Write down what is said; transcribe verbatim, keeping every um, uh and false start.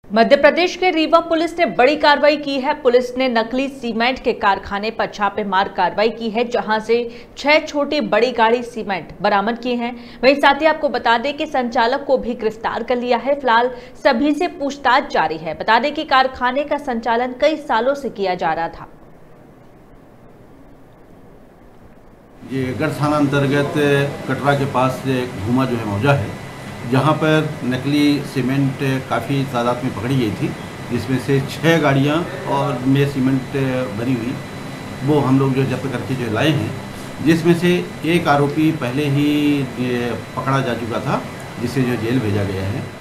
मध्य प्रदेश के रीवा पुलिस ने बड़ी कार्रवाई की है। पुलिस ने नकली सीमेंट के कारखाने पर छापेमार कार्रवाई की है, जहां से छह छोटी बड़ी गाड़ी सीमेंट बरामद किए हैं। वहीं साथ ही आपको बता दें कि संचालक को भी गिरफ्तार कर लिया है। फिलहाल सभी से पूछताछ जारी है। बता दें कि कारखाने का संचालन कई सालों से किया जा रहा था। ये गढ़ थाना अंतर्गत कटरा के पास घूमा जो है मौजा है, जहाँ पर नकली सीमेंट काफ़ी तादाद में पकड़ी गई थी, जिसमें से छः गाड़ियाँ और में सीमेंट भरी हुई वो हम लोग जो जब्त करके जो लाए हैं, जिसमें से एक आरोपी पहले ही पकड़ा जा चुका था, जिसे जो जेल भेजा गया है।